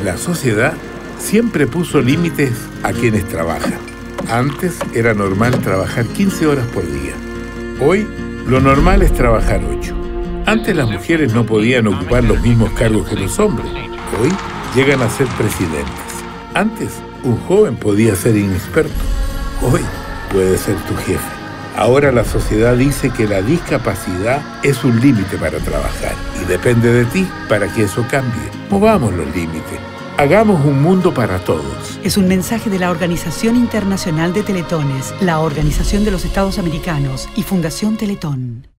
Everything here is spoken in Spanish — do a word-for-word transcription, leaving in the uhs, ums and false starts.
La sociedad siempre puso límites a quienes trabajan. Antes era normal trabajar quince horas por día. Hoy, lo normal es trabajar ocho. Antes las mujeres no podían ocupar los mismos cargos que los hombres. Hoy llegan a ser presidentes. Antes, un joven podía ser inexperto. Hoy puede ser tu jefe. Ahora la sociedad dice que la discapacidad es un límite para trabajar y depende de ti para que eso cambie. Movamos los límites. Hagamos un mundo para todos. Es un mensaje de la Organización Internacional de Teletones, la Organización de los Estados Americanos y Fundación Teletón.